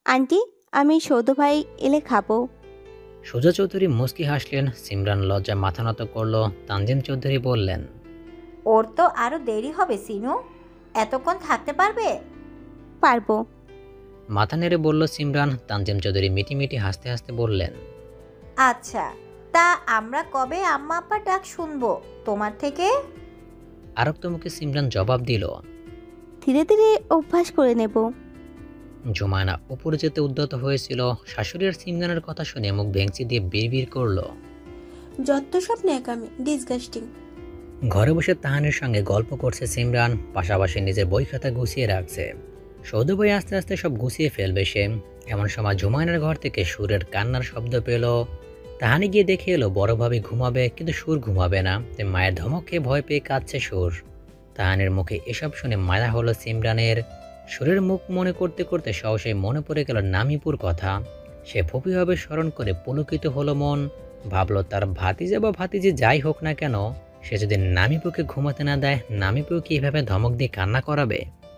Aunty, আমি সৌদ ভাই এলে খাবো। সুজা চৌধুরী মুচকি হাসলেন। সিমরান লজ্জায় মাথা নত করল। তানজিম চৌধুরী বললেন, ওর তো আরো দেরি হবে সিনু, এতক্ষণ থাকতে পারবে? পারবো। মাথা নেড়ে বলল সিমরান। তানজিম চৌধুরী মিটিমিটি হাসতে হাসতে বললেন, আচ্ছা, তা আমরা কবে আম্মা আব্বার ডাক শুনবো তোমার থেকে? আরক্ত মুখে সিমরান জবাব দিল। ধীরে ধীরে অভ্যাস করে নেব। জুমায়না উপরে যেতে উদ্যত হয়েছিল। শাশুড়ি আর সিমরানের কথা শুনে মুখ ভেঙচি দিয়ে বিড়বিড় করল। যত সব ন্যাকামি, ডিসগাস্টিং। ঘরে বসে তাহানির সঙ্গে গল্প করছে সিমরান, পাশাপাশি নিজের বই খাতা গুছিয়ে রাখছে। সৌদ ভাই আস্তে আস্তে সব গুছিয়ে ফেলবে সে। এমন সময় জুমায়নার ঘর থেকে সুরের কান্নার শব্দ পেল। তাহানি গিয়ে দেখে এলো বড় ভাবি ঘুমাবে, কিন্তু সুর ঘুমাবে না। তাই মায়ের ধমক খেয়ে ভয় পেয়ে কাঁদছে সুর। তাহানির মুখে এসব শুনে মায়া হলো সিমরানের। সুরের মুখ মনে করতে করতে সহসাই মনে পড়ে গেল নামিপুর কথা। সে ফুপিভাবে স্মরণ করে পুলকিত হলো মন। ভাবল তার ভাতিজা বা ভাতিজি যাই হোক না কেন, সে যদি নামিপুকে ঘুমাতে না দেয়, নামিপু কি এভাবে ধমক দিয়ে কান্না করাবে?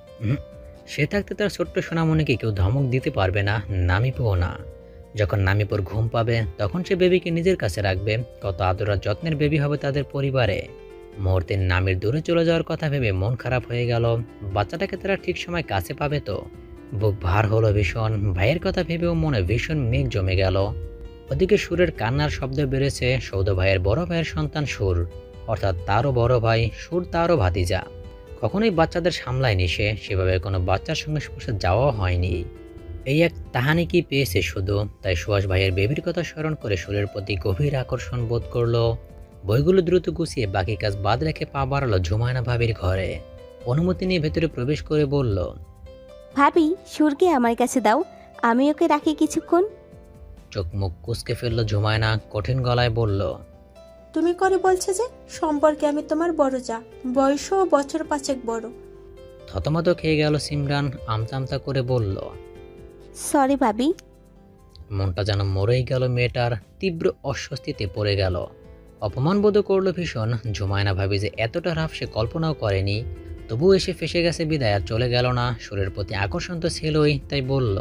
সে থাকতে তার ছোট্ট সোনামণিকে কেউ ধমক দিতে পারবে না, নামিপুও না। যখন নামিপুর ঘুম পাবে তখন সে বেবিকে নিজের কাছে রাখবে। কত আদর আর যত্নের বেবি হবে তাদের পরিবারে। মুহূর্তে নামির দূরে চলে যাওয়ার কথা ভেবে মন খারাপ হয়ে গেল। বাচ্চাটাকে তারা ঠিক সময় কাছে পাবে তো। বুক ভার হলো ভীষণ। ভাইয়ের কথা ভেবেও মনে ভীষণ মেঘ জমে গেল। ওদিকে সুরের কান্নার শব্দ বেড়েছে। সৌদ ভাইয়ের বড় ভাইয়ের সন্তান সুর, অর্থাৎ তারও বড় ভাই, সুর তারও ভাতিজা। কখনোই বাচ্চাদের সামলায়নি সে, সেভাবে কোনো বাচ্চার সঙ্গে স্পর্শে যাওয়াও হয়নি। এই এক তাহানি কি পেয়েছে শুধু, তাই সুহাস ভাইয়ের বেবির কথা স্মরণ করে সুরের প্রতি গভীর আকর্ষণ বোধ করলো। বইগুলো দ্রুত গুছিয়ে বাকি কাজ বাদ রেখে পা বাড়ালো জুমায়না ভাবির ঘরে। অনুমতি নিয়ে ভেতরে প্রবেশ করে বলল, ভাবি, সুরকে আমার কাছে দাও, আমি ওকে রাখি কিছুক্ষণ। চোখ মুখ কুঁচকে ফেলল জুমায়না, কঠিন গলায় বলল, তুমি করে বলছে যে সম্পর্কে আমি তোমার বড় যা, বয়সও বছর 5 বড়। থতমত খেয়ে গেল সিমরান। আমতা আমতা করে বলল, সরি ভাবি। মনটা যেন মরেই গেল মেয়েটার। তীব্র অস্বস্তিতে পড়ে গেল। অপমান বোধ করল ভীষণ। জুমায়না ভাবি যে এতটা রাফ সে কল্পনাও করেনি। তবু এসে ফেসে গেছে বিদায়, আর চলে গেল না। সুরের প্রতি আকর্ষণ তো ছিলই, তাই বলল,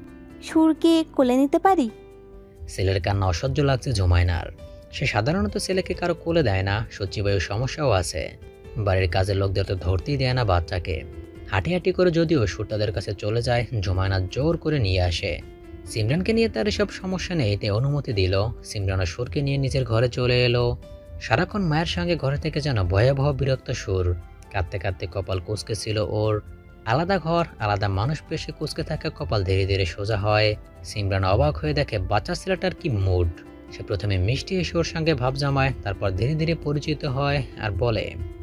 সুরকে কোলে নিতে পারি? ছেলের কান্না অসহ্য লাগছে জুমায়নার। সে সাধারণত ছেলেকে কারো কোলে দেয় না, সচিবায়ু সমস্যাও আছে। বাড়ির কাজের লোকদের তো ধরতেই দেয় না বাচ্চাকে। হাঁটি হাঁটি করে যদিও সুর তাদের কাছে চলে যায়, জুমায়না জোর করে নিয়ে আসে। সিমরানকে নিয়ে তার এসব সমস্যা নেই, তাই অনুমতি দিল। সিমরান ও সুরকে নিয়ে নিজের ঘরে চলে এলো। সারাক্ষণ মায়ের সঙ্গে ঘরে থেকে যেন ভয়াবহ বিরক্ত সুর। কাঁদতে কাঁদতে কপাল কুঁচকে ছিল ওর। আলাদা ঘর, আলাদা মানুষ পেশে কুঁচকে থাকা কপাল ধীরে ধীরে সোজা হয়। সিমরান অবাক হয়ে দেখে বাচ্চা ছেলেটার কি মুড। সে প্রথমে মিষ্টি এসে ওর সঙ্গে ভাব জমায়, তারপর ধীরে ধীরে পরিচিত হয় আর বলে,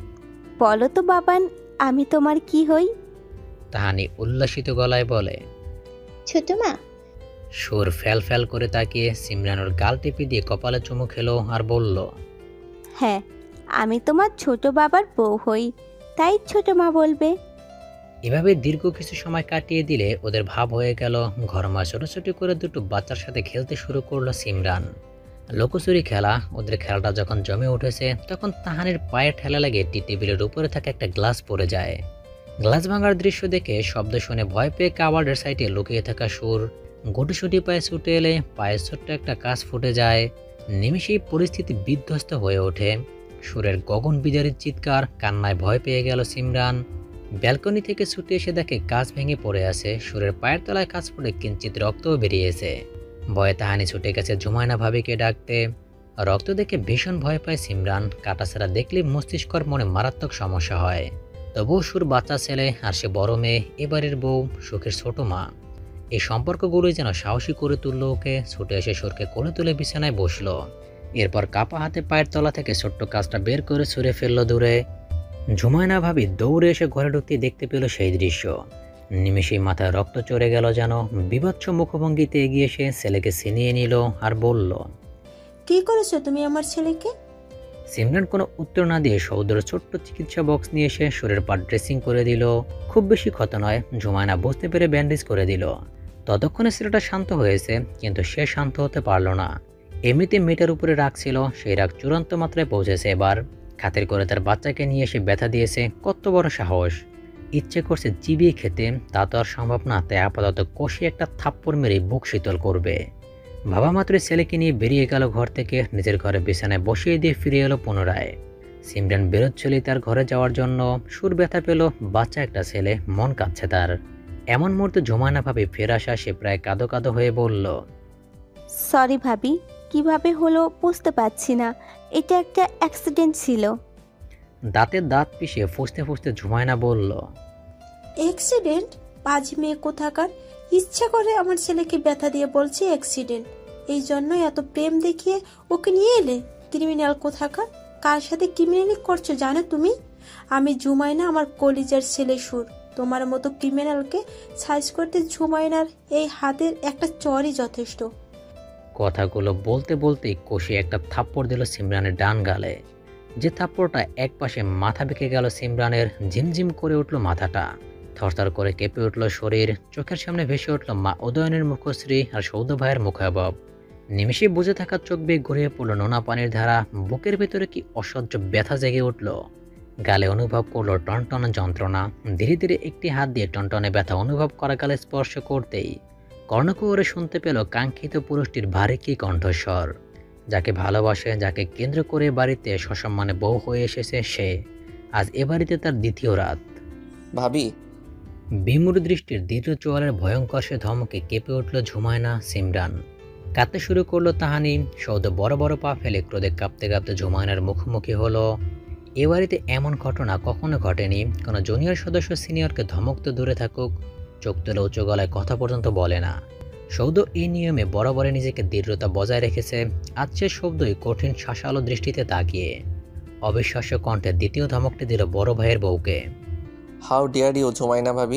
বলো তো বাবান, আমি তোমার কি হই? তাহানি উল্লাসিত গলায় বলে। ছোট মা। সুর ফ্যাল ফ্যাল করে তাকিয়ে সিমরানোর গাল টিপে দিয়ে কপালে চুমু খেলো আর বলল, হ্যাঁ, আমি তোমার ছোট বাবার বউ হই, তাই ছোট মা বলবে। এভাবে দীর্ঘ কিছু সময় কাটিয়ে দিলে ওদের ভাব হয়ে গেল। ঘরমা ছোটাছুটি করে দুটো বাচ্চার সাথে খেলতে শুরু করলো সিমরান। লুকোচুরি খেলা। ওদের খেলাটা যখন জমে উঠেছে তখন তাহানির পায়ে ঠেলা লেগে টেবিলের উপরে থাকা একটা গ্লাস পড়ে যায়। গ্লাস ভাঙার দৃশ্য দেখে শব্দ শুনে ভয় পেয়ে কাবার্ডের সাইডে লুকিয়ে থাকা সুর গুটিসুটি পায়ে ছুটে এলে পায়ের ছোট্ট একটা কাজ ফুটে যায়। নিমেষেই পরিস্থিতি বিধ্বস্ত হয়ে ওঠে। সুরের গগন বিদারীর চিৎকার, কান্নায় ভয় পেয়ে গেল সিমরান। ব্যালকনি থেকে ছুটে এসে দেখে কাজ ভেঙে পড়ে আছে। সুরের পায়ের তলায় কাজ পড়ে কিঞ্চিত রক্তও বেরিয়েছে। ভয়ে তাহানি ছুটে গেছে জুমায়না ভাবিকে ডাকতে। রক্ত দেখে ভীষণ ভয় পায় সিমরান। কাটাছাড়া দেখলে মস্তিষ্কর মনে মারাত্মক সমস্যা হয়। তবুও সুর বাচ্চা ছেলে আর সে বড় মেয়ে, এবারের বউ, সুখের ছোট মা। এই সম্পর্কগুলোই যেন সাহসী করে তুলল ওকে। ছুটে এসে সুরকে কোলে তুলে বিছানায় বসলো। এরপর কাপা হাতে পায়ের তলা থেকে ছোট্ট কাজটা বের করে ছুঁড়ে ফেললো দূরে। জুমায়না ভাবি দৌড়ে এসে ঘরে ঢুকতে দেখতে পেল সেই দৃশ্য। নিমেষেই মাথায় রক্ত চড়ে গেল যেন। বিভৎস মুখভঙ্গিতে এগিয়ে এসে ছেলেকে ছিনিয়ে নিল আর বলল, কি করেছো তুমি আমার ছেলেকে? সিমরান কোনো উত্তর না দিয়ে সৌদর ছোট্ট চিকিৎসা বক্স নিয়ে এসে সুরের পা ড্রেসিং করে দিল। খুব বেশি ক্ষত নয়, জুমায়না বুঝতে পেরে ব্যান্ডেজ করে দিল। ততক্ষণে ছেলেটা শান্ত হয়েছে, কিন্তু সে শান্ত হতে পারল না। এমনিতে মেয়েটার উপরে রাগ ছিল, সেই রাগ চূড়ান্ত মাত্রায় পৌঁছেছে এবার। খাতির করে তার বাচ্চাকে নিয়ে এসে ব্যথা দিয়েছে, কত বড় সাহস! ইচ্ছে করছে চিবিয়ে খেতে, তা তো আর সম্ভব না, তাই আপাতত কষিয়ে একটা থাপ্পড় মেরে বুক শীতল করবে। বাবা মাত্রই ছেলেকে নিয়ে বেরিয়ে গেল ঘর থেকে, নিজের ঘরে বিছানায় বসিয়ে দিয়ে ফিরে এলো পুনরায়। সিমরান বেরোচ্ছিলই তার ঘরে যাওয়ার জন্য, সুর ব্যথা পেল, বাচ্চা একটা ছেলে, মন কাঁদছে তার। এমন মুহূর্তে জুমায়না ভাবি ফের আসা, সে প্রায় কাঁদো কাঁদো হয়ে বলল, সরি ভাবি, কিভাবে হলো বুঝতে পারছি না, এটা একটা অ্যাক্সিডেন্ট ছিল। দাঁতের দাঁত পিষে ফুঁসতে ফুঁসতে জুমায়না বলল, অ্যাক্সিডেন্ট? বাজে মেয়ে কোথাকার, ইচ্ছা করে আমার ছেলেকে ব্যথা দিয়ে বলছে অ্যাক্সিডেন্ট। এই জন্যই এত প্রেম দেখিয়ে ওকে নিয়ে এলে? ক্রিমিনাল কোথাকার, কার সাথে ক্রিমিনালি করছো জানো তুমি? আমি জুমাইনা, আমার কলিজার ছেলে সুর। তোমার মতো ক্রিমিনালকে সাইজ করতে জুমাইনার এই হাতের একটা চরই যথেষ্ট। কথাগুলো বলতে বলতেই কষিয়ে একটা থাপ্পড় দিল সিমরানের ডান গালে। যে থাপ্পড়টা একপাশে মাথা বেঁকে গেল সিমরানের, ঝিমঝিম করে উঠল মাথাটা, থরথর করে কেঁপে উঠল শরীর, চোখের সামনে ভেসে উঠল মা উদয়নের মুখশ্রী আর সৌদ ভাইয়ের মুখাবব। নিমেষে বুঝে থাকা চোখ বেয়ে গড়িয়ে পড়ল নোনা পানির ধারা, বুকের ভেতরে কি অসহ্য ব্যথা জেগে উঠল। গালে অনুভব করলো টনটনে যন্ত্রণা, ধীরে ধীরে একটি হাত দিয়ে টনটনে ব্যথা অনুভব করা গালে স্পর্শ করতেই কর্ণকুহরে শুনতে পেল কাঙ্ক্ষিত পুরুষটির ভারী কি কণ্ঠস্বর। যাকে ভালোবাসে, যাকে কেন্দ্র করে বাড়িতে সসম্মানে বউ হয়ে এসেছে সে, আজ এ বাড়িতে তার দ্বিতীয় রাত। ভাবি, বিমূঢ় দৃষ্টির দীর্ঘ চোয়ালের ভয়ঙ্কর সে ধমকে কেঁপে উঠল ঝুমায়না, সিমরান। কাঁদতে শুরু করলো তাহানি। সৌদ বড় বড় পা ফেলে ক্রোধে কাঁপতে কাঁপতে ঝুমায়নার মুখোমুখি হলো। এ বাড়িতে এমন ঘটনা কখনো ঘটেনি। কোনো জুনিয়র সদস্য সিনিয়রকে ধমক তো দূরে থাকুক, চোখ তুলে উঁচু গলায় কথা পর্যন্ত বলে না। সৌদ এই নিয়মে বরাবরে নিজেকে দৃঢ়তা বজায় রেখেছে। আজ সে শব্দই কঠিন শাসালো দৃষ্টিতে তাকিয়ে অবিশ্বাস্য কণ্ঠে দ্বিতীয় ধমকটি দিল বড় ভাইয়ের বউকে। হাউ ডিয়ার ইউ জুমাইনা ভাবি।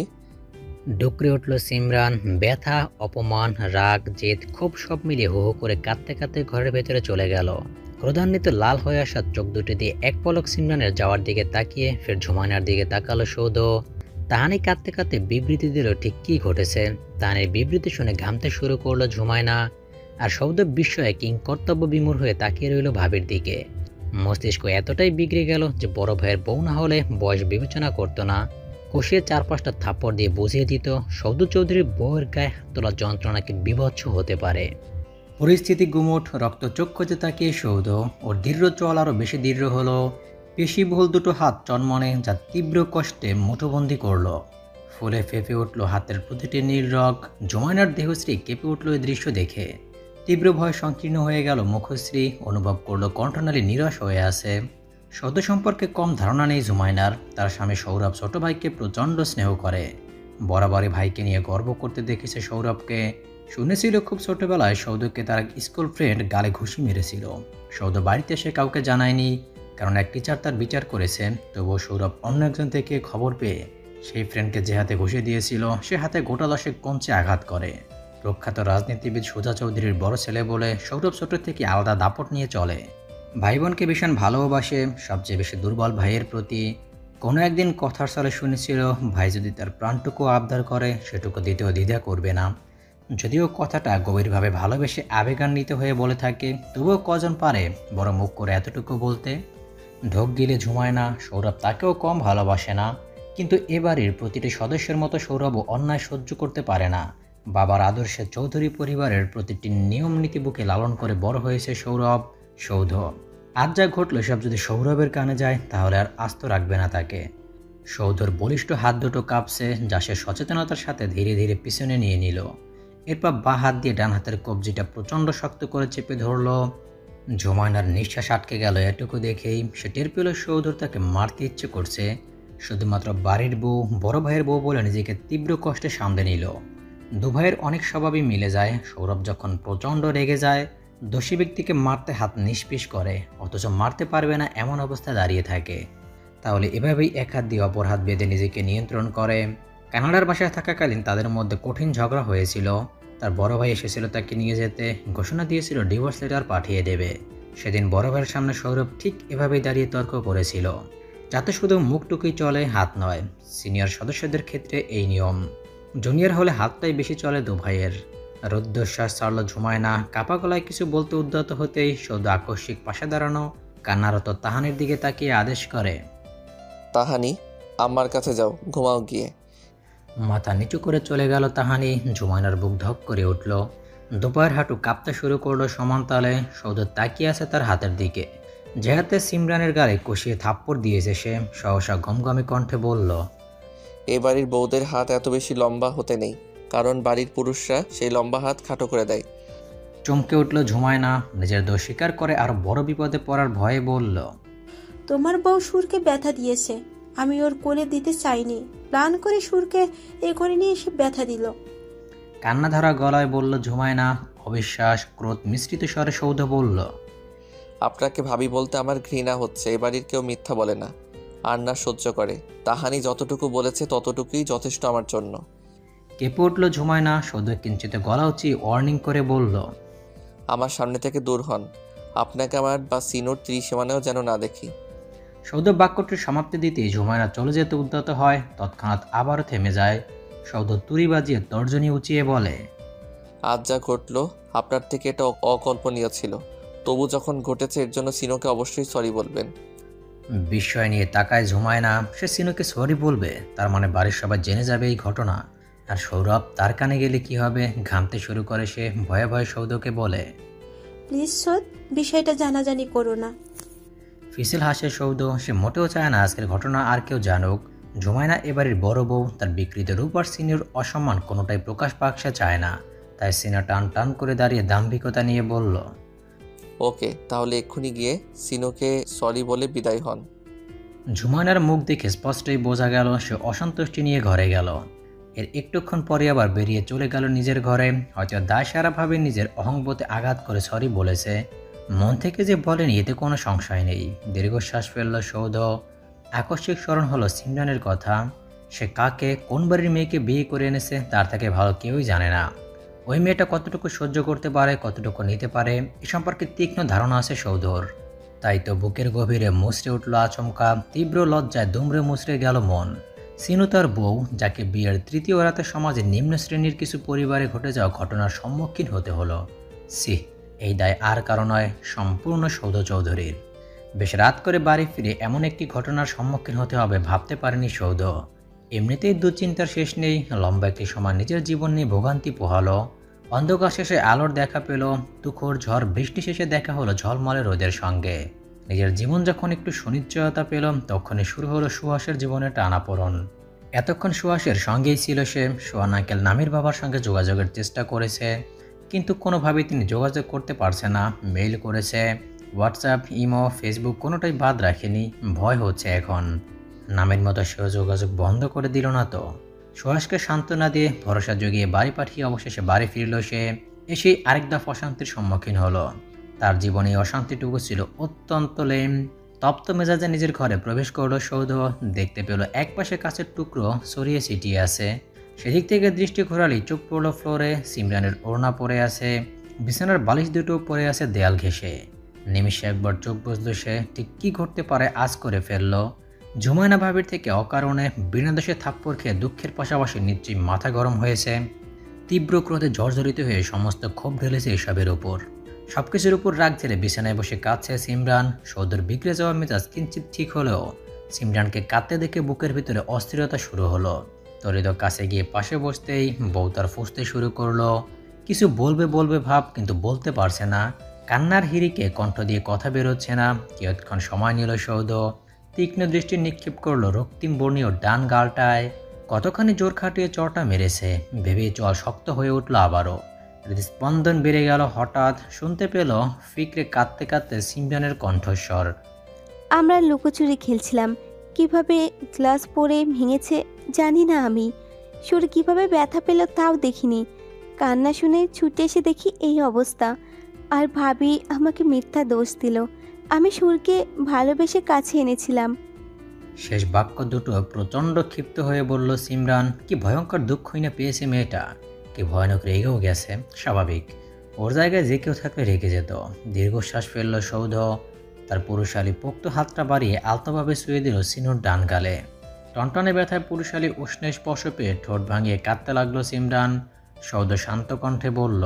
ডুকরে উঠল সিমরান। ব্যথা, অপমান, রাগ, জেদ, খুব সব মিলিয়ে হো হো করে কাঁদতে কাঁদতে ঘরের ভেতরে চলে গেল। ক্রোধান্বিত লাল হয়ে আসা চোখ দুটি দিয়ে এক পলক সিমরানের যাওয়ার দিকে তাকিয়ে ফের ঝুমায়নার দিকে তাকালো সৌদ। তাহানি কাঁদতে কাঁদতে বিবৃতি দিল ঠিক কী ঘটেছে। তাহানির বিবৃতি শুনে ঘামতে শুরু করলো ঝুমায়না, আর সৌদ বিস্ময়ে কিংকর্তব্য বিমূঢ় হয়ে তাকিয়ে রইল ভাবির দিকে। মস্তিষ্ক এতটাই বিগড়ে গেল যে বড় ভাইয়ের বউ না হলে বয়স বিবেচনা করতো না, কষিয়ে 4-5টা থাপ্পড় দিয়ে বুঝিয়ে দিত সৌদ চৌধুরীর বউয়ের গায়ে হাত তোলার যন্ত্রণা কি বিভৎস হতে পারে। পরিস্থিতি গুমোট, রক্তচক্ষুতে তাকিয়ে সৌদ, ওর দৃঢ় চল আরও বেশি দৃঢ় হলো। পেশিবহুল দুটো হাত চনমনে যা তীব্র কষ্টে মুঠোবন্দি করলো। ফুলে ফেঁপে উঠল হাতের প্রতিটি নীলরগ। জুমায়নার দেহশ্রী কেঁপে উঠল এই দৃশ্য দেখে। তীব্র ভয় সংকীর্ণ হয়ে গেল মুখশ্রী। অনুভব করলো কণ্ঠনালী নিরাশ হয়ে আছে। সৌদ সম্পর্কে কম ধারণা নেই জুমায়নার। তার স্বামী সৌরভ ছোট ভাইকে প্রচণ্ড স্নেহ করে। বরাবরই ভাইকে নিয়ে গর্ব করতে দেখেছে সৌরভকে। শুনেছিল খুব ছোটবেলায় সৌদকে তার স্কুল ফ্রেন্ড গালে ঘুষি মেরেছিল। সৌদ বাড়িতে সে কাউকে জানায়নি, কারণ এক টিচার তার বিচার করেছে। তবুও সৌরভ অন্য একজন থেকে খবর পেয়ে সেই ফ্রেন্ডকে যে হাতে ঘুষি দিয়েছিল সে হাতে গোটা 10 কঞ্চে আঘাত করে। প্রখ্যাত রাজনীতিবিদ সুজা চৌধুরীর বড় ছেলে বলে সৌরভ ছোট থেকে আলাদা দাপট নিয়ে চলে। ভাই বোনকে ভীষণ ভালোবাসে, সবচেয়ে বেশি দুর্বল ভাইয়ের প্রতি। কোনো একদিন কথার ছলে শুনেছিল ভাই যদি তার প্রাণটুকু আবদার করে সেটুকু দিতেও দ্বিধা করবে না। যদিও কথাটা গভীরভাবে ভালোবেসে আবেগান্বিত হয়ে বলে থাকে, তবুও কজন পারে বড় মুখ করে এতটুকু বলতে। ঢোক গিলে ঝুমায়না, সৌরভ তাকেও কম ভালোবাসে না। কিন্তু এবারের প্রতিটি সদস্যের মতো সৌরভও অন্যায় সহ্য করতে পারে না। বাবার আদর্শে চৌধুরী পরিবারের প্রতিটি নিয়ম নীতি বুকে লালন করে বড় হয়েছে সৌরভ। সৌধ আজ যা ঘটলো সব যদি সৌরভের কানে যায় তাহলে আর আস্ত রাখবে না তাকে। সৌধর বলিষ্ঠ হাত দুটো কাঁপছে, যা সে সচেতনতার সাথে ধীরে ধীরে পিছনে নিয়ে নিল। এরপর বাঁ হাত দিয়ে ডান হাতের কবজিটা প্রচণ্ড শক্ত করে চেপে ধরল। জুমায়নার নিঃশ্বাস আটকে গেল এটুকু দেখেই। সে টের পেল সৌধর তাকে মারতে ইচ্ছে করছে। শুধুমাত্র বাড়ির বউ, বড় ভাইয়ের বউ বলে নিজেকে তীব্র কষ্টে সামলে নিল। দু ভাইয়ের অনেক স্বভাবই মিলে যায়। সৌরভ যখন প্রচণ্ড রেগে যায় দোষী ব্যক্তিকে মারতে হাত নিষ্পিস করে, অথচ মারতে পারবে না এমন অবস্থায় দাঁড়িয়ে থাকে। তাহলে এভাবেই এক হাত দিয়ে অপর হাত বেঁধে নিজেকে নিয়ন্ত্রণ করে। কানাডার বাসায় থাকাকালীন তাদের মধ্যে কঠিন ঝগড়া হয়েছিল। তার বড় ভাই এসেছিল তাকে নিয়ে যেতে, ঘোষণা দিয়েছিল ডিভোর্স লেটার পাঠিয়ে দেবে। সেদিন বড় ভাইয়ের সামনে সৌরভ ঠিক এভাবেই দাঁড়িয়ে তর্ক করেছিল, যাতে শুধু মুখটুকুই চলে, হাত নয়। সিনিয়র সদস্যদের ক্ষেত্রে এই নিয়ম, জুনিয়র হলে হাতটাই বেশি চলে দু ভাইয়ের। রুদ্ধশ্বাস ছাড়ল ঝুমায়না। কাপা গলায় কিছু বলতে উদ্যত হতেই সৌদ আকস্মিক পাশে দাঁড়ানো কান্নারত তাহানির দিকে তাকিয়ে আদেশ করে, তাহানি, আম্মার কাছে যাও, ঘুমাও গিয়ে। মাথা নিচু করে চলে গেল তাহানি। ঝুমাইনার বুক ধক করে উঠল। দুপায়ের হাঁটু কাঁপতে শুরু করলো সমান তালে। সৌদ তাকিয়ে আছে তার হাতের দিকে, যে হাতে সিমরানের গালে কষিয়ে থাপ্পড় দিয়েছে সে। সহসা গমগমে কণ্ঠে বলল, এ বাড়ির বউদের হাত এত বেশি লম্বা হতে নেই, কারণ বাড়ির পুরুষরা সেই লম্বা হাত খাটো করে দেয়। চমকে উঠল ঝুমাইনা। নিজের দোষ স্বীকার করে আরো বড় বিপদে পড়ার ভয়ে বলল, তোমার বউ সুরকে ব্যথা দিয়েছে, আমি ওর কোলে দিতে চাইনি, প্ল্যান করে সুরকে এ করে নিয়ে এসে ব্যথা দিল। কান্না ধরা গলায় বলল ঝুমাইনা। অবিশ্বাস ক্রোধ মিশ্রিত স্বরে সৌদ বলল, আপনাকে ভাবি বলতে আমার ঘৃণা হচ্ছে। এ বাড়ির কেউ মিথ্যা বলে না, আর না সহ্য করে। তাহানি যতটুকু বলেছে ততটুকুই যথেষ্ট আমার জন্য। কেঁপে উঠল ঝুমাইনা। সৌদ কিঞ্চিত গলা উঁচিয়ে ওয়ার্নিং করে বলল, আমার সামনে থেকে দূর হন। আপনাকে আমার বা সিনোর ত্রিসীমানেও যেন না দেখি। সৌদ বাক্যটির সমাপ্তি দিতেই ঝুমাইনা চলে যেতে উদ্যত হয়। তৎক্ষণাৎ আবারও থেমে যায়। সৌদ তুড়ি বাজিয়ে তর্জনী উঁচিয়ে বলে, আজ যা ঘটলো আপনার থেকে এটা অকল্পনীয় ছিল। তবু যখন ঘটেছে এর জন্য সিনোকে অবশ্যই সরি বলবেন। বিস্ময় নিয়ে তাকায় ঝুমাইনা। সে সিনুকে সরি বলবে, তার মানে বাড়ির সবাই জেনে যাবে এই ঘটনা। আর সৌরভ তার কানে গেলে কি হবে? ঘামতে শুরু করে সে। ভয়ে ভয়ে সৌদকে বলে, প্লিজ সৌদ, বিষয়টা জানাজানি করো না। ফিসিল হাসে সৌদ। সে মোটেও চায় না আজকের ঘটনা আর কেউ জানুক। ঝুমাইনা এবারের বড় বউ, তার বিকৃত রূপ আর সিনিয়র অসম্মান কোনোটাই প্রকাশ পাক সে চায় না। তাই সিনা টান টান করে দাঁড়িয়ে দাম্ভিকতা নিয়ে বলল, ওকে, তাহলে এক্ষুনি গিয়ে সিনোকে সরি বলে বিদায় হন। ঝুমাইনার মুখ দেখে স্পষ্টই বোঝা গেল সে অসন্তুষ্টি নিয়ে ঘরে গেল। এর একটুক্ষণ পরে আবার বেরিয়ে চলে গেল নিজের ঘরে। হয়তো দায়সারাভাবে নিজের অহংবোধে আঘাত করে সরি বলেছে, মন থেকে যে বলেনি এতে কোনো সংশয় নেই। দীর্ঘশ্বাস ফেলল সৌদ। আকস্মিক স্মরণ হলো সিমরানের কথা। সে কাকে, কোন বাড়ির মেয়েকে বিয়ে করে এনেছে তার থেকে ভালো কেউই জানে না। ওই মেয়েটা কতটুকু সহ্য করতে পারে, কতটুকু নিতে পারে, এ সম্পর্কে তীক্ষ্ণ ধারণা আছে সৌদর। তাই তো বুকের গভীরে মুচড়ে উঠল আচমকা। তীব্র লজ্জায় দুমড়ে মুচড়ে গেল মন। সিনু তার বউ, যাকে বিয়ের তৃতীয় রাতে সমাজের নিম্ন শ্রেণীর কিছু পরিবারে ঘটে যাওয়া ঘটনার সম্মুখীন হতে হলো। এই দায় আর কারো নয়, সম্পূর্ণ সৌদ চৌধুরীর। বেশ রাত করে বাড়ি ফিরে এমন একটি ঘটনার সম্মুখীন হতে হবে ভাবতে পারেনি সৌদ। এমনিতেই দুশ্চিন্তার শেষ নেই। লম্বা একটি সময় নিজের জীবন নিয়ে ভোগান্তি পোহালো। অন্ধকার শেষে আলোর দেখা পেল। তুখোর ঝড় বৃষ্টি শেষে দেখা হলো ঝলমলে রোদের সঙ্গে। নিজের জীবন যখন একটু সুনিশ্চয়তা পেল, তখনই শুরু হলো সুহাসের জীবনে টানাপোড়েন। এতক্ষণ সুহাসের সঙ্গেই ছিল সে। সোহান আঙ্কেল নামের বাবার সঙ্গে যোগাযোগের চেষ্টা করেছে, কিন্তু কোনোভাবেই তিনি যোগাযোগ করতে পারছে না। মেইল করেছে, হোয়াটসঅ্যাপ, ইমো, ফেসবুক কোনোটাই বাদ রাখেনি। ভয় হচ্ছে এখন। নামের মতো সেও যোগাযোগ বন্ধ করে দিল না তো। সুহাসকে সান্ত্বনা দিয়ে ভরসা জুগিয়ে বাড়ি পাঠিয়ে অবশেষে বাড়ি ফিরল সে। এসেই আরেক দফা অশান্তির সম্মুখীন হলো। তার জীবনে অশান্তিটুকু ছিল অত্যন্ত লেম। তপ্ত মেজাজে নিজের ঘরে প্রবেশ করলো সৌধ। দেখতে পেল একপাশে কাছের টুকরো ছড়িয়ে ছিটিয়ে আছে। সেদিক থেকে দৃষ্টি ঘোরালেই চোখ পড়ল ফ্লোরে। সিমরানের ওড়না পড়ে আছে, বিছানার বালিশ দুটো পড়ে আছে দেয়াল ঘেঁষে। নিমিষে একবার চোখ বুঝল সে ঠিক কী ঘটতে পারে আজ করে ফেলল। ঝুমাইনা ভাবির থেকে অকারণে বিনা দোষে থাপ্পড় খেয়ে দুঃখের পাশাপাশি নিশ্চয়ই মাথা গরম হয়েছে। তীব্র ক্রোধে জর্জরিত হয়ে সমস্ত ক্ষোভ ঢেলেছে এসবের উপর। সবকিছুর উপর রাগ ঝেড়ে বিছানায় বসে কাঁদছে সিমরান। সৌদর বিগড়ে যাওয়া মেজাজ কিঞ্চিত ঠিক হলেও সিমরানকে কাঁদতে দেখে বুকের ভিতরে অস্থিরতা শুরু হলো। তরিত কাছে গিয়ে পাশে বসতেই বউ তার ফুঁসতে শুরু করলো। কিছু বলবে ভাব, কিন্তু বলতে পারছে না। কান্নার হিরিকে কণ্ঠ দিয়ে কথা বেরোচ্ছে না। কিয়ৎক্ষণ সময় নিল সৌদ। তীক্ষ্ণ দৃষ্টি নিক্ষেপ করলো রক্তিম বর্ণীয় ডান গালটায়। কতখানি জোর খাটিয়ে চড়টা মেরেছে ভেবেই চল শক্ত হয়ে উঠল আবারও। হৃদস্পন্দন বেড়ে গেল হঠাৎ। শুনতে পেল ফিকরে কাঁদতে কাঁদতে সিমরানের কণ্ঠস্বর। আমরা লুকোচুরি খেলছিলাম, কিভাবে গ্লাস পড়ে ভেঙেছে জানি না আমি। সুর কিভাবে ব্যথা পেল তাও দেখিনি। কান্না শুনে ছুটে এসে দেখি এই অবস্থা। আর ভাবি আমাকে মিথ্যা দোষ দিল। আমি সুরকে ভালোবেসে কাছে এনেছিলাম। শেষ বাক্য দুটো প্রচণ্ড ক্ষিপ্ত হয়ে বলল সিমরান। কি ভয়ঙ্কর দুঃখই না পেয়েছে মেয়েটা, কি ভয়ানক রেগেও গেছে। স্বাভাবিক, ওর জায়গায় যে কেউ থাকলে রেগে যেত। দীর্ঘশ্বাস ফেলল সৌধ। তার পুরুষালী পোক্ত হাতটা বাড়িয়ে আলতোভাবে শুয়ে দিল সিনুর ডান গালে। টনটনে ব্যথায় পুরুষালী উষ্ণে স্পর্শ পেয়ে ঠোঁট ভাঙিয়ে কাঁদতে লাগলো সিমরান। সৌধ শান্ত কণ্ঠে বলল,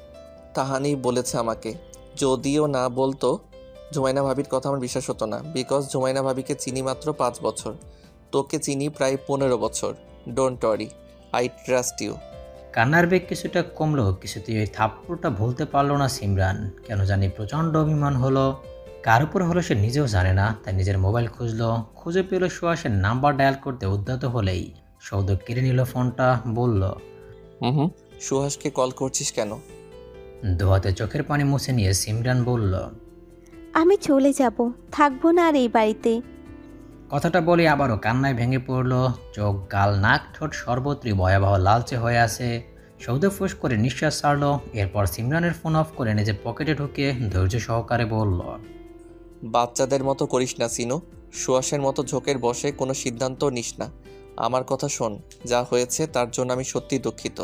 তাহানি বলেছে আমাকে। যদিও না বলতো ঝুমাইনা ভাবির কথা আমার বিশ্বাস হতো না, বিকজ ঝুমাইনা ভাবিকে চিনি মাত্র 5 বছর। তোকে চিনি প্রায় 15 বছর। Don't worry, I trust you. কান্নার বেগ কিছুটা কমলো, কিছুতেই ওই থাপ্পড়টা ভুলতে পারলো না সিমরান। কেন জানি প্রচণ্ড অভিমান হলো। কার উপর হলো সে নিজেও জানে না। তাই নিজের মোবাইল খুঁজলো, খুঁজে পেল সুহাসের নাম্বার ডায়াল করতে উদ্যত হলেই সৌদ কেড়ে নিল ফোনটা, বলল, হুম, সুহাসকে কল করছিস কেন? দোয়াতে চোখের পানি মুছে নিয়ে সিমরান বলল, আমি চলে যাব, থাকবো না আর এই বাড়িতে। কথাটা বলে আবারও কান্নায় ভেঙে পড়ল। চোখ, গাল, নাক, ঠোঁট সর্বত্রই ভয়াবহ লালচে হয়ে আছে। সৌদ ফুস করে নিঃশ্বাস ছাড়ল। এরপর সিমরানের ফোন অফ করে নিজের পকেটে ঢুকে ধৈর্য সহকারে বলল, বাচ্চাদের মতো করিস না সিনু। সুহাসের মতো ঝোঁকের বসে কোনো সিদ্ধান্ত নিস না। আমার কথা শোন, যা হয়েছে তার জন্য আমি সত্যি দুঃখিত।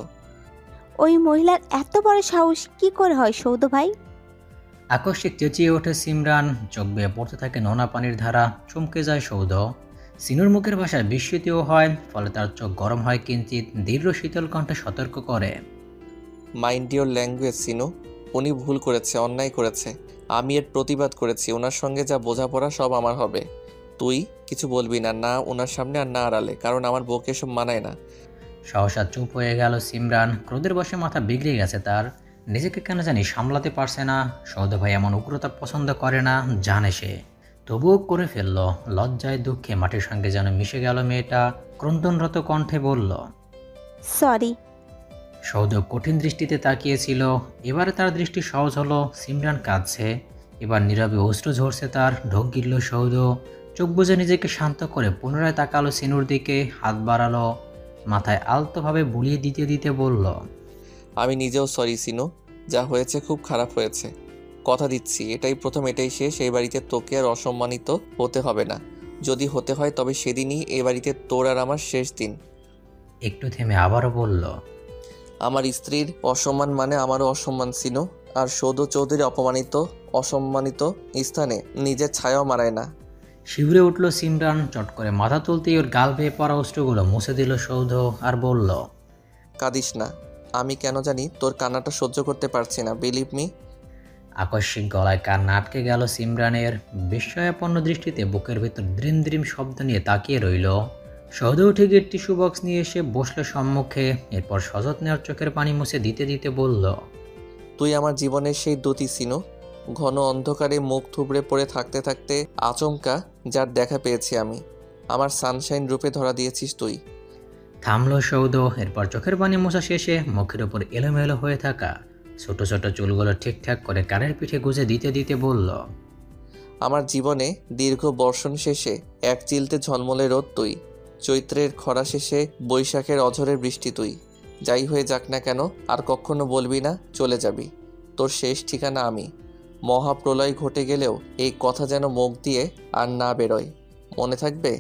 ওই মহিলার এত বড় সাহস কি করে হয় সৌদ ভাই? আকস্মিক চেঁচিয়ে ওঠে সিমরান। চোখ বেয়ে পড়তে থাকে নোনা পানির ধারা। চমকে যায় সৌদ। সিনুর মুখের ভাষায় বিস্মিতও হয়, ফলে তার চোখ গরম হয় কিঞ্চিত। দীর্ঘ শীতল কণ্ঠে সতর্ক করে, মাইন্ড ইওর ল্যাঙ্গুয়েজ সিনু। উনি ভুল করেছে, অন্যায় করেছে। আমি এর প্রতিবাদ করেছি। ওনার সঙ্গে যা বোঝাপড়া সব আমার হবে। তুই কিছু বলবি না, না ওনার সামনে আর না আড়ালে, কারণ আমার বউকে এসব মানায় না। সহসা চুপ হয়ে গেল সিমরান। ক্রোধের বশে মাথা বিগড়ে গেছে তার। নিজেকে কেন জানি সামলাতে পারছে না। সৌদ ভাই এমন উগ্রতা পছন্দ করে না, জানে সে। তবুও করে ফেলল। লজ্জায় দুঃখে মাটির সঙ্গে যেন মিশে গেল মেয়েটা। ক্রন্দনরত কণ্ঠে বলল, সরি। সৌদ কঠিন দৃষ্টিতে তাকিয়েছিল। এবারে তার দৃষ্টি সহজ হলো। সিমরান কাঁদছে। এবার নীরবে অশ্রু ঝরছে তার। ঢোক গিলল সৌদ। চোখ বুজে নিজেকে শান্ত করে পুনরায় তাকালো সিনুর দিকে, হাত বাড়ালো, মাথায় আলতোভাবে বুলিয়ে দিতে দিতে বলল, আমি নিজেও সরি সিনু। যা হয়েছে খুব খারাপ হয়েছে। কথা দিচ্ছি এটাই প্রথম, এটাই শেষ। এই বাড়িতে তোকে আর অসম্মানিত হতে হবে না। যদি হতে হয় তবে সেদিনই এই বাড়িতে তোর আর আমার শেষ দিন। একটু থেমে আবারও বলল, আমার স্ত্রীর অসম্মান মানে আমারও অসম্মান সিনু। আর সৌদ চৌধুরী অসম্মানিত স্থানে নিজের ছায়াও মারায় না। শিউরে উঠল সিমরান। চট করে মাথা তুলতেই ওর গাল বেয়ে পড়া অস্ত্রগুলো মুছে দিল সৌধ, আর বলল, কাঁদিস না। আমি কেন জানি তোর কান্নাটা সহ্য করতে পারছি না, বিলিভ মি। আকস্মিক গলায় কান্না আটকে গেল সিমরানের। বিস্ময়াপন্ন দৃষ্টিতে বুকের ভেতর দ্রিম দ্রিম শব্দ নিয়ে তাকিয়ে রইল। সৌধ উঠে গিয়ে টিস্যু বক্স নিয়ে এসে বসল সম্মুখে। এরপর সযত্নে ওর চোখের পানি মুছে দিতে দিতে বলল, তুই আমার জীবনের সেই দূতী সিনু। ঘন অন্ধকারে মুখ থুবড়ে পড়ে থাকতে থাকতে আচমকা যার দেখা পেয়েছি আমি, আমার সানশাইন রূপে ধরা দিয়েছিস তুই। থামল সৌধ। এরপর চোখের পানি মোছা শেষে মুখের ওপর এলোমেলো হয়ে থাকা ছোট ছোট চুলগুলো ঠিকঠাক করে কানের পিঠে গুজে দিতে দিতে বলল, আমার জীবনে দীর্ঘ বর্ষণ শেষে এক চিলতে ঝলমলে রোদ তুই। চৈত্রের খরা শেষে বৈশাখের অঝরের বৃষ্টি তুই। যাই হয়ে যাক না কেন আর কখনো বলবি না চলে যাবি। তোর শেষ ঠিকানা আমি। মহাপ্রলয় ঘটে গেলেও এই কথা যেন মুখ দিয়ে আর না বেরোয়, মনে থাকবে।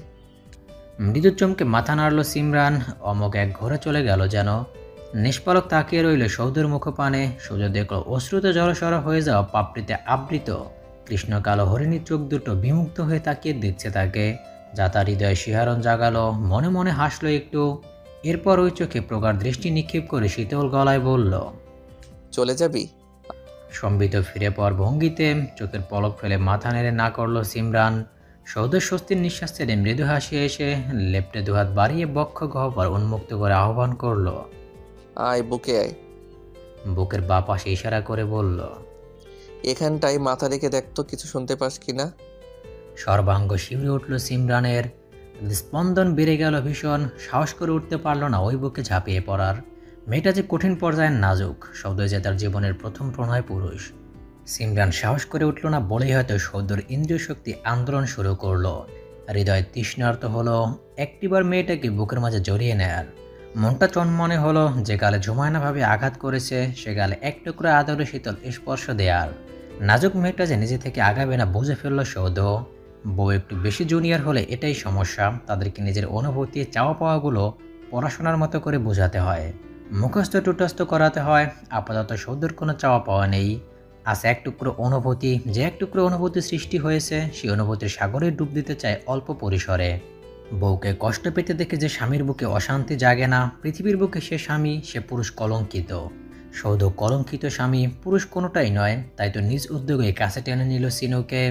মৃদু চমকে মাথা নাড়ল সিমরান। অমক এক ঘরে চলে গেল যেন। নিষ্পলক তাকিয়ে রইল সৌধের মুখপানে। সূর্য দেখল অশ্রুতে জলসর হয়ে যাওয়া পাপড়িতে আবৃত কৃষ্ণ কালো হরিণীর চোখ দুটো বিমুগ্ধ হয়ে তাকিয়ে দিচ্ছে তাকে, যা তার হৃদয়ে শিহারণ জাগালো। মনে মনে হাসলো একটু। এরপর ওই চোখে প্রগাঢ় দৃষ্টি নিক্ষেপ করে শীতল গলায় বলল, চলে যাবি। সম্বিত ফিরে পাওয়ার ভঙ্গিতে চোখের পলক ফেলে মাথা নেড়ে না করল সিমরান। সৌদের স্বস্তির নিঃশ্বাস ছেড়ে মৃদু হাসি এসে লেপ্টে দুহাত বাড়িয়ে বক্ষ গহ্বর উন্মুক্ত করে আহ্বান করল। আয় বুকে আয়। বুকের বাঁ পাশে ইশারা করে বলল, এখানটায় মাথা রেখে দেখতো কিছু শুনতে পাস কিনা। সর্বাঙ্গ শিউরে উঠল সিমরানের। স্পন্দন বেড়ে গেল ভীষণ। সাহস করে উঠতে পারল না ওই বুকে ঝাঁপিয়ে পড়ার। মেয়েটা যে কঠিন পর্যায়ের নাজুক। সৌদ যে তার জীবনের প্রথম প্রণয় পুরুষ। সিমরান সাহস করে উঠল না বলেই হয়তো সৌদর ইন্দ্রিয় শক্তি আন্দোলন শুরু করলো। হৃদয় তৃষ্ণার্ত হলো একটিবার মেয়েটাকে বুকের মাঝে জড়িয়ে নেয়ার। মনটা চনমনে হলো যে গালে ঝুমায়নাভাবে আঘাত করেছে সে গালে এক টুকরো আদরে শীতল স্পর্শ দেয়ার। নাজুক মেয়েটা যে নিজে থেকে আগাবে না বুঝে ফেলল সৌদ। বউ একটু বেশি জুনিয়র হলে এটাই সমস্যা। তাদেরকে নিজের অনুভূতি চাওয়া পাওয়াগুলো পড়াশোনার মতো করে বোঝাতে হয়, মুখস্থ টুটস্থ করাতে হয়। আপাতত সৌদর কোনো চাওয়া পাওয়া নেই। আছে এক টুকরো অনুভূতি। যে এক টুকরো অনুভূতি সৃষ্টি হয়েছে সেই অনুভূতির সাগরে ডুব দিতে চায় অল্প পরিসরে। বউকে কষ্ট পেতে দেখে যে স্বামীর বুকে অশান্তি জাগে না, পৃথিবীর বুকে সে স্বামী, সে পুরুষ কলঙ্কিত। সৌদ কলঙ্কিত স্বামী, পুরুষ কোনোটাই নয়। তাই তো নিজ উদ্যোগে কাছে টেনে নিল সিনুকে।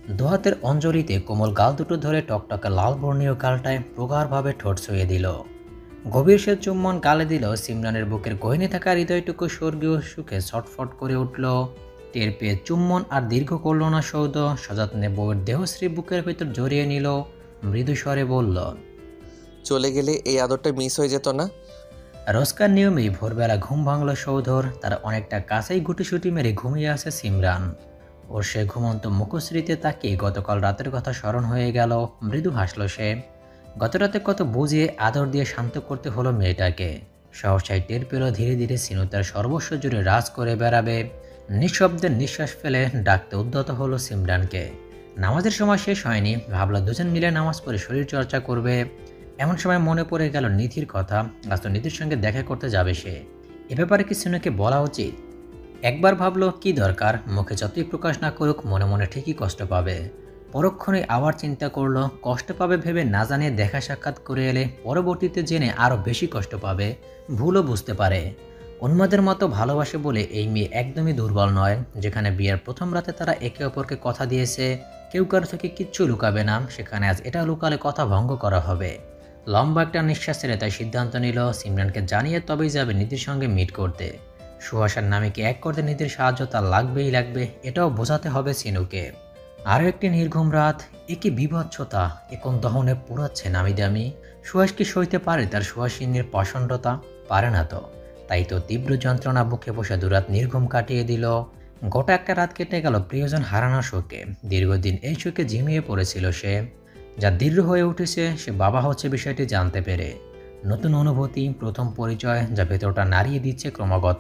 দোহাতের অঞ্জলিতে কোমল গাল দুটো ধরে টকটকে লাল বর্ণীয় গালটায় প্রগাঢ়ভাবে ঠোঁট ছুঁয়ে দিল। গভীর সে চুম্বন গালে দিল। সিমরানের বুকের গহিনে থাকা হৃদয়টুকু স্বর্গীয় সুখে ছটফট করে উঠল। টের পেয়ে চুম্বন আর দীর্ঘ করল না সৌদ, সযত্নে বউয়ের দেহশ্রী বুকের ভেতর জড়িয়ে নিল। মৃদু স্বরে বলল, চলে গেলে এই আদরটা মিস হয়ে যেত না? রোজকার নিয়মেই ভোরবেলা ঘুম ভাঙল সৌধর। তারা অনেকটা কাছেই গুটিসুটি মেরে ঘুমিয়ে আছে সিমরান। ওর সে ঘুমন্ত মুখশ্রীতে তাকিয়ে গতকাল রাতের কথা স্মরণ হয়ে গেল। মৃদু হাসল সে। গত রাতে কত বুঝিয়ে আদর দিয়ে শান্ত করতে হলো মেয়েটাকে। সহসায় টের পেল ধীরে ধীরে সিনু তার সর্বস্ব জুড়ে রাজ করে বেড়াবে। নিঃশব্দের নিঃশ্বাস ফেলে ডাকতে উদ্যত হলো সিমরানকে। নামাজের সময় শেষ হয়নি, ভাবলো দুজন মিলে নামাজ পড়ে শরীর চর্চা করবে। এমন সময় মনে পড়ে গেল নিধির কথা। আজ তো নিধির সঙ্গে দেখা করতে যাবে সে। এ ব্যাপারে কি সিনুকে বলা উচিত? একবার ভাবলো কি দরকার, মুখে যতই প্রকাশ না করুক মনে মনে ঠিকই কষ্ট পাবে। পরক্ষণে আবার চিন্তা করলো কষ্ট পাবে ভেবে না জানিয়ে দেখা সাক্ষাৎ করে এলে পরবর্তীতে জেনে আরও বেশি কষ্ট পাবে, ভুলও বুঝতে পারে। উন্মাদের মতো ভালোবাসে বলে এই মেয়ে একদমই দুর্বল নয়। যেখানে বিয়ের প্রথম রাতে তারা একে অপরকে কথা দিয়েছে কেউ কারো থেকে কিচ্ছু লুকাবে না, সেখানে আজ এটা লুকালে কথা ভঙ্গ করা হবে। লম্বা একটা নিঃশ্বাস ছেড়ে তাই সিদ্ধান্ত নিল সিমরানকে জানিয়ে তবেই যাবে নিধির সঙ্গে মিট করতে। সুহাসার নামীকে এক করতে নিধির সাহায্য তার লাগবেই লাগবে, এটাও বোঝাতে হবে সিনুকে। আরও একটি নির্ঘুম রাত। এ কি বিভৎসতা, এ কোন দহনে পুরাচ্ছে নামি দামি। সুহাস কি সইতে পারে তার সুহাসিনীর প্রচণ্ডতা? পারে না তো। তাই তো তীব্র যন্ত্রণা বুকে বসে দুরাত নির্ঘুম কাটিয়ে দিল। গোটা একটা রাত কেটে গেল প্রিয়জন হারানোর শোকে। দীর্ঘদিন এই শোকে ঝিমিয়ে পড়েছিল সে। যা দৃঢ় হয়ে উঠেছে সে বাবা হচ্ছে বিষয়টি জানতে পেরে। নতুন অনুভূতি, প্রথম পরিচয় যা ভেতরটা নাড়িয়ে দিচ্ছে ক্রমাগত।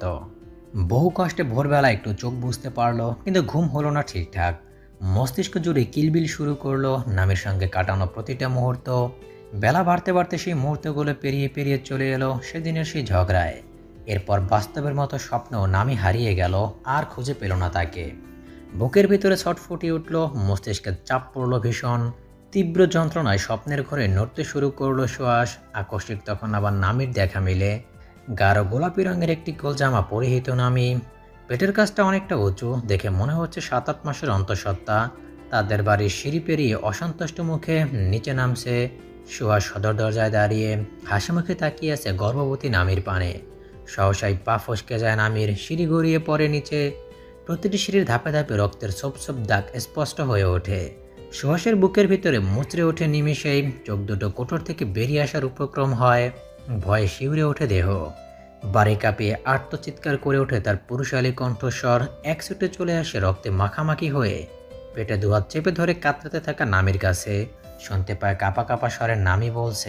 বহু কষ্টে ভোরবেলা একটু চোখ বুঝতে পারলো, কিন্তু ঘুম হলো না ঠিকঠাক। মস্তিষ্ক জুড়ে কিলবিল শুরু করলো নামের সঙ্গে কাটানো প্রতিটা মুহূর্ত। বেলা বাড়তে বাড়তে সেই মুহূর্তগুলো পেরিয়ে পেরিয়ে চলে এলো সেদিনের সেই ঝগড়ায়। এরপর বাস্তবের মতো স্বপ্ন নামি হারিয়ে গেল, আর খুঁজে পেল না তাকে। বুকের ভিতরে ছটফটিয়ে উঠল, মস্তিষ্কে চাপ পড়ল ভীষণ। তীব্র যন্ত্রণায় স্বপ্নের ঘরে নড়তে শুরু করলো শ্বাস। আকস্মিক তখন আবার নামির দেখা মিলে। গাঢ় গোলাপি রঙের একটি গোল জামা পরিহিত নামি। পেটের কাছটা অনেকটা উঁচু, দেখে মনে হচ্ছে 7-8 মাসের অন্তঃসত্ত্বা। তাদের বাড়ির সিঁড়ি পেরিয়ে অসন্তুষ্ট মুখে নিচে নামছে। সুহাস সদর দরজায় দাঁড়িয়ে হাসি মুখে তাকিয়ে আছে গর্ভবতী নামির পানে। সহসাই পা ফসকে যায় নামির, সিঁড়ি গড়িয়ে পড়ে নিচে। প্রতিটি সিঁড়ির ধাপে ধাপে রক্তের ছোপ ছোপ দাগ স্পষ্ট হয়ে ওঠে। সুহাসের বুকের ভিতরে মুচড়ে ওঠে নিমেষেই। চোখ দুটো কোটর থেকে বেরিয়ে আসার উপক্রম হয়। ভয়ে শিউরে ওঠে দেহ। বাড়ি কাঁপিয়ে আর্তচিৎকার করে ওঠে তার পুরুষালী কণ্ঠস্বর। এক ছুটে চলে আসে রক্তে মাখামাখি হয়ে। পেটে দুহাত চেপে ধরে কাতরাতে থাকা নামির কাছে। শুনতে পায় কাঁপা কাঁপা স্বরে নামি বলছে,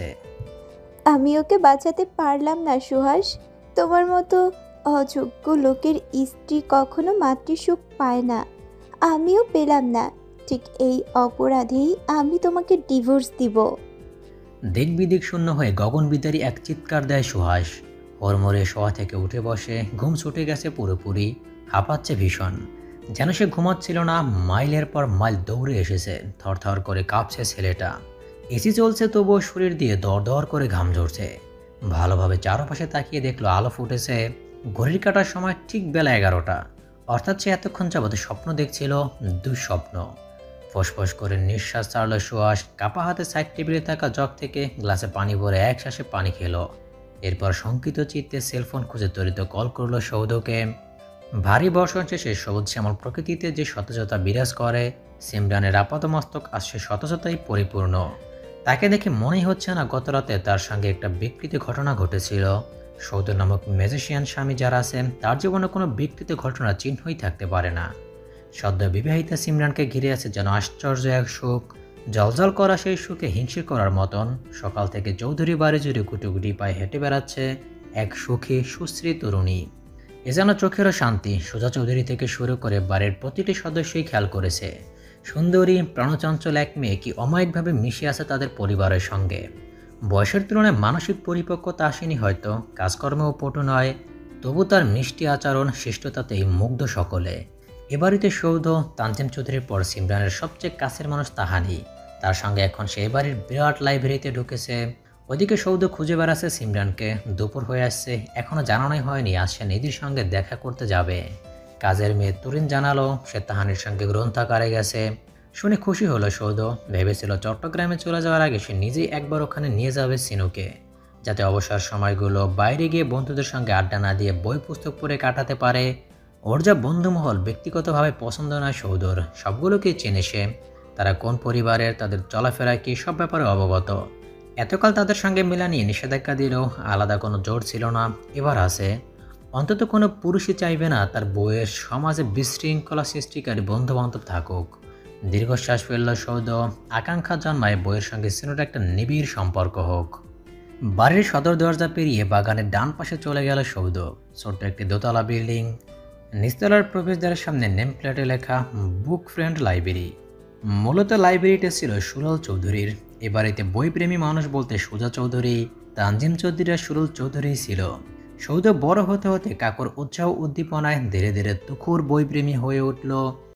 আমি ওকে বাঁচাতে পারলাম না সুহাস। তোমার মতো অযোগ্য লোকের স্ত্রী কখনো মাতৃসুখ পায় না, আমিও পেলাম না। ঠিক এই অপরাধেই আমি তোমাকে ডিভোর্স দিব। দিক বিদিক শূন্য হয়ে গগনবিদারী এক চিৎকার দেয় সুহাস। হরমরে শোয়া থেকে উঠে বসে, ঘুম ছুটে গেছে পুরোপুরি। হাঁপাচ্ছে ভীষণ, যেন সে ঘুমাচ্ছিল না। মাইলের পর মাইল দৌড়ে এসেছে। থরথর করে কাঁপছে ছেলেটা। এসি চলছে তবুও শরীর দিয়ে দর দর করে ঘাম ঝরছে। ভালোভাবে চারপাশে তাকিয়ে দেখলো আলো ফুটেছে। ঘড়ির কাটার সময় ঠিক বেলা 11টা। অর্থাৎ সে এতক্ষণ যাবত স্বপ্ন দেখছিল, দুঃস্বপ্ন। ফসফস করে নিঃশ্বাস ছাড়ল সুহাস। কাপা হাতে সাইড টেবিলে থাকা জগ থেকে গ্লাসে পানি ভরে এক শ্বাসে পানি খেলো। এরপর শঙ্কিত চিত্তে সেলফোন খুঁজে ত্বরিত কল করলো সৌধকে। ভারী বর্ষণ শেষে সবুজ শ্যামল প্রকৃতিতে যে সতেজতা বিরাজ করে, সিমরানের আপাতমস্তক আজ সে সতেজতাই পরিপূর্ণ। তাকে দেখে মনেই হচ্ছে না গত রাতে তার সঙ্গে একটা বিকৃত ঘটনা ঘটেছিল। সৌদ নামক ম্যাজিশিয়ান স্বামী যারা আছেন তার জীবনে কোনো বিকৃত ঘটনার চিহ্নই থাকতে পারে না। সদ্য বিবাহিতা সিমরানকে ঘিরে আছে যেন আশ্চর্য এক সুখ। জলজল করা সেই সুখে হিংসে করার মতন। সকাল থেকে চৌধুরী বাড়ি জুড়ে গুটি পায়ে হেঁটে বেড়াচ্ছে এক সুখী সুশ্রী তরুণী। এ যেন চোখেরও শান্তি। সোজা চৌধুরী থেকে শুরু করে বাড়ির প্রতিটি সদস্যই খেয়াল করেছে সুন্দরী প্রাণচঞ্চল এক মেয়ে কি অমায়িকভাবে মিশে আছে তাদের পরিবারের সঙ্গে। বয়সের তুলনায় মানসিক পরিপক্কতা আসেনি হয়তো, কাজকর্মেও পটু নয়, তবু তার মিষ্টি আচরণ শিষ্টতাতেই মুগ্ধ সকলে। এ বাড়িতে সৌধ তানজিম চৌধুরীর পর সিমরানের সবচেয়ে কাছের মানুষ তাহানি। তার সঙ্গে এখন সে বাড়ির বিরাট লাইব্রেরিতে ঢুকেছে। ওদিকে সৌধ খুঁজে বেড়াচ্ছে সিমরানকে। দুপুর হয়ে আসছে, এখনও জানানোই হয়নি আজ সে নিধির সঙ্গে দেখা করতে যাবে। কাজের মেয়ে তুরিন জানালো সে তাহানির সঙ্গে গ্রন্থাগারে গেছে। শুনে খুশি হলো সৌদ। ভেবেছিল চট্টগ্রামে চলে যাওয়ার আগে সে নিজেই একবার ওখানে নিয়ে যাবে সিনুকে, যাতে অবসর সময়গুলো বাইরে গিয়ে বন্ধুদের সঙ্গে আড্ডা না দিয়ে বই পুস্তক পড়ে কাটাতে পারে। ওর যা বন্ধুমহল ব্যক্তিগতভাবে পছন্দ নয় সৌদর, সবগুলোকেই চেনে সে। তারা কোন পরিবারের, তাদের চলাফেরা কি, সব ব্যাপারে অবগত। এতকাল তাদের সঙ্গে মিলা নিয়ে নিষেধাজ্ঞা দিলেও আলাদা কোনো জোর ছিল না, এবার আছে। অন্তত কোনো পুরুষই চাইবে না তার বউয়ের সমাজে বিশৃঙ্খলা সৃষ্টিকারী বন্ধুবান্ধব থাকুক। দীর্ঘশ্বাস ফেলল সৌদ। আকাঙ্ক্ষা জন্মায় বউয়ের সঙ্গে সিনুর একটা নিবিড় সম্পর্ক হোক। বাড়ির সদর দরজা পেরিয়ে বাগানের ডান পাশে চলে গেল সৌদ। ছোট্ট একটি দোতলা বিল্ডিং, নিচতলার প্রবেশদ্বারের সামনে নেম প্লেটে লেখা বুক ফ্রেন্ড লাইব্রেরি। মূলত লাইব্রেরিটা ছিল সুরল চৌধুরীর। এ বাড়িতে বইপ্রেমী মানুষ বলতে সুজা চৌধুরী, তানজিম চৌধুরী আর সুরল চৌধুরী ছিল। সৌদ বড় হতে হতে কাকুর উৎসাহ উদ্দীপনায় ধীরে ধীরে তুখুর বইপ্রেমী হয়ে উঠল।